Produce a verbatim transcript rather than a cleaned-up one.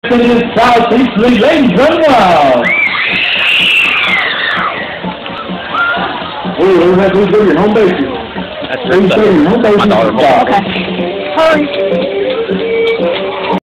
Southeast League lanes run wild. Oh, that's who's your home base. That's your home base. Okay. Hurry.